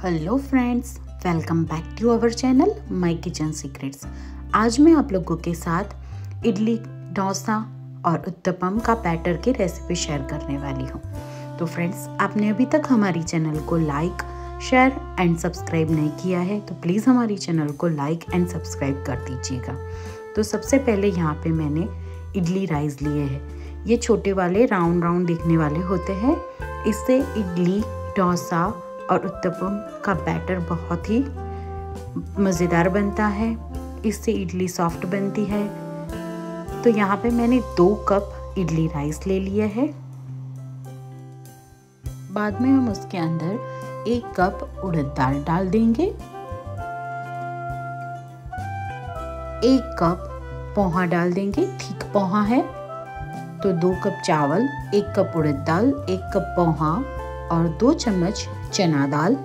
Hello friends, welcome back to our channel my kitchen secrets. आज मैं आप लोगों के साथ इडली, डोसा और उत्तपम का बैटर की रेसिपी शेयर करने वाली हूँ। तो फ्रेंड्स, आपने अभी तक हमारी चैनल को लाइक, शेयर एंड सब्सक्राइब नहीं किया है तो प्लीज़ हमारी चैनल को लाइक एंड सब्सक्राइब कर दीजिएगा। तो सबसे पहले यहाँ पे मैंने इडली राइस लिए हैं। ये छोटे वाले राउंड दिखने वाले होते हैं। इससे इडली, डोसा और उत्तपम का बैटर बहुत ही मज़ेदार बनता है। इससे इडली सॉफ्ट बनती है। तो यहाँ पे मैंने 2 कप इडली राइस ले लिए है। बाद में हम उसके अंदर 1 कप उड़द दाल डाल देंगे। 1 कप पोहा डाल देंगे, ठीक पोहा है। तो 2 कप चावल, 1 कप उड़द दाल, 1 कप पोहा और 2 चम्मच चना दाल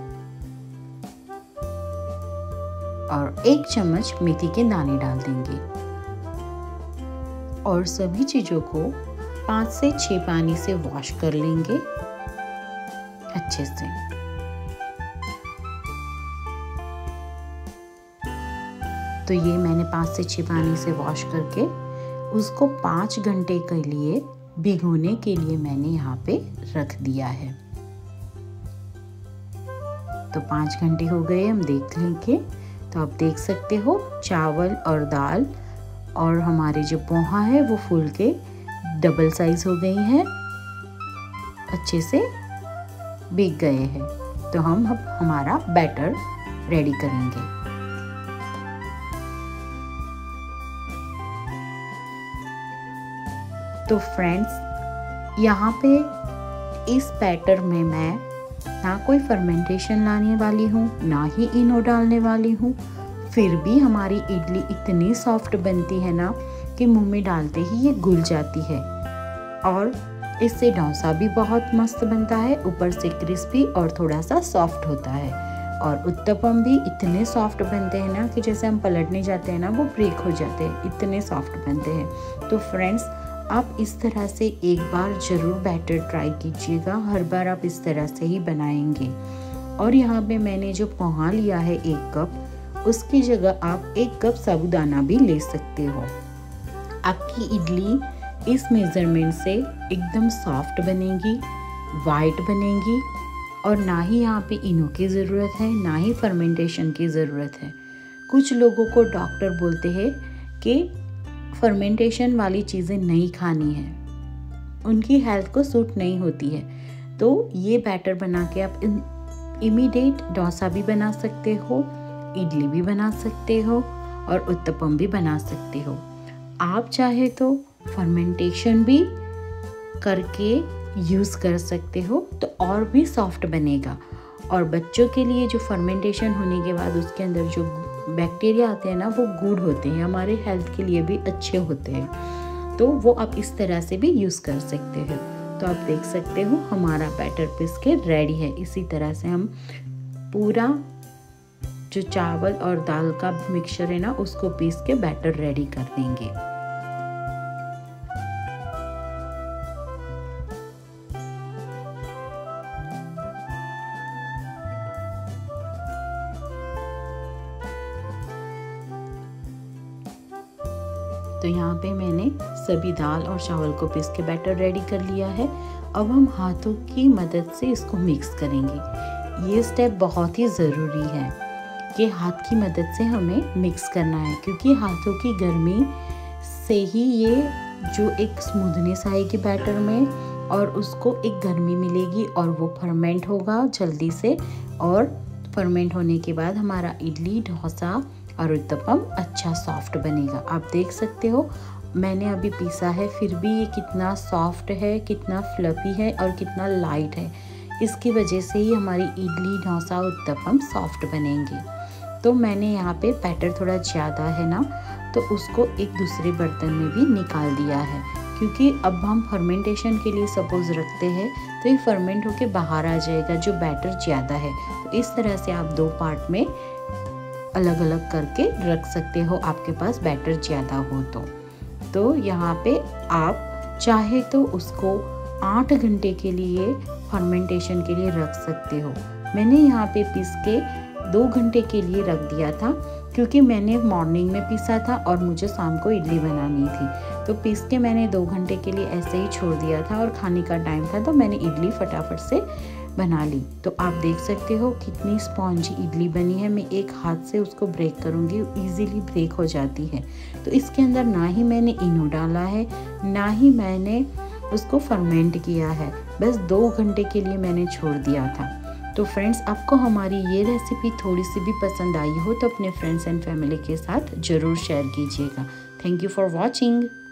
और 1 चम्मच मेथी के दाने डाल देंगे। और सभी चीजों को 5 से 6 पानी से वॉश कर लेंगे अच्छे से। तो ये मैंने 5 से 6 पानी से वॉश करके उसको 5 घंटे के लिए भिगोने के लिए मैंने यहाँ पे रख दिया है। तो 5 घंटे हो गए, हम देख लेंगे। तो आप देख सकते हो चावल और दाल और हमारे जो पोहा है वो फूल के डबल साइज हो गई है, अच्छे से भीग गए हैं। तो हम अब हमारा बैटर रेडी करेंगे। तो फ्रेंड्स, यहाँ पे इस बैटर में मैं ना कोई फर्मेंटेशन लाने वाली हूँ, ना ही इनो डालने वाली हूँ। फिर भी हमारी इडली इतनी सॉफ्ट बनती है ना कि मुंह में डालते ही ये घुल जाती है। और इससे डोसा भी बहुत मस्त बनता है, ऊपर से क्रिस्पी और थोड़ा सा सॉफ्ट होता है। और उत्तपम भी इतने सॉफ्ट बनते हैं ना कि जैसे हम पलटने जाते हैं ना वो ब्रेक हो जाते हैं, इतने सॉफ्ट बनते हैं। तो फ्रेंड्स, आप इस तरह से एक बार ज़रूर बैटर ट्राई कीजिएगा। हर बार आप इस तरह से ही बनाएंगे। और यहाँ पे मैंने जो पोहा लिया है 1 कप, उसकी जगह आप 1 कप साबूदाना भी ले सकते हो। आपकी इडली इस मेज़रमेंट से एकदम सॉफ्ट बनेगी, वाइट बनेगी और ना ही यहाँ पे इनो की ज़रूरत है, ना ही फर्मेंटेशन की ज़रूरत है। कुछ लोगों को डॉक्टर बोलते हैं कि फर्मेंटेशन वाली चीज़ें नहीं खानी है, उनकी हेल्थ को सूट नहीं होती है। तो ये बैटर बना के आप इमीडिएट डोसा भी बना सकते हो, इडली भी बना सकते हो और उत्तपम भी बना सकते हो। आप चाहे तो फर्मेंटेशन भी करके यूज़ कर सकते हो तो और भी सॉफ्ट बनेगा। और बच्चों के लिए जो फर्मेंटेशन होने के बाद उसके अंदर जो बैक्टीरिया आते हैं ना वो गुड होते हैं, हमारे हेल्थ के लिए भी अच्छे होते हैं। तो वो आप इस तरह से भी यूज़ कर सकते हो। तो आप देख सकते हो हमारा बैटर पीस के रेडी है। इसी तरह से हम पूरा जो चावल और दाल का मिक्सचर है ना उसको पीस के बैटर रेडी कर देंगे। तो यहाँ पे मैंने सभी दाल और चावल को पीस के बैटर रेडी कर लिया है। अब हम हाथों की मदद से इसको मिक्स करेंगे। ये स्टेप बहुत ही ज़रूरी है कि हाथ की मदद से हमें मिक्स करना है, क्योंकि हाथों की गर्मी से ही ये जो एक स्मूथनेस आएगी बैटर में और उसको एक गर्मी मिलेगी और वो फर्मेंट होगा जल्दी से। और फर्मेंट होने के बाद हमारा इडली, डोसा और उत्तपम अच्छा सॉफ्ट बनेगा। आप देख सकते हो मैंने अभी पीसा है, फिर भी ये कितना सॉफ्ट है, कितना फ्लफी है और कितना लाइट है। इसकी वजह से ही हमारी इडली, डोसा, उत्तपम सॉफ्ट बनेंगे। तो मैंने यहाँ पे बैटर थोड़ा ज़्यादा है ना, तो उसको एक दूसरे बर्तन में भी निकाल दिया है, क्योंकि अब हम फर्मेंटेशन के लिए सपोज रखते हैं तो ये फर्मेंट होके बाहर आ जाएगा जो बैटर ज़्यादा है। तो इस तरह से आप 2 पार्ट में अलग अलग करके रख सकते हो, आपके पास बैटर ज़्यादा हो तो यहाँ पे आप चाहे तो उसको 8 घंटे के लिए फर्मेंटेशन के लिए रख सकते हो। मैंने यहाँ पे पीस के 2 घंटे के लिए रख दिया था, क्योंकि मैंने मॉर्निंग में पीसा था और मुझे शाम को इडली बनानी थी। तो पीस के मैंने 2 घंटे के लिए ऐसे ही छोड़ दिया था और खाने का टाइम था तो मैंने इडली फटाफट से बना ली। तो आप देख सकते हो कितनी स्पॉन्जी इडली बनी है। मैं एक हाथ से उसको ब्रेक करूँगी, इजीली ब्रेक हो जाती है। तो इसके अंदर ना ही मैंने इनो डाला है, ना ही मैंने उसको फर्मेंट किया है, बस 2 घंटे के लिए मैंने छोड़ दिया था। तो फ्रेंड्स, आपको हमारी ये रेसिपी थोड़ी सी भी पसंद आई हो तो अपने फ्रेंड्स एंड फैमिली के साथ ज़रूर शेयर कीजिएगा। Thank you for watching.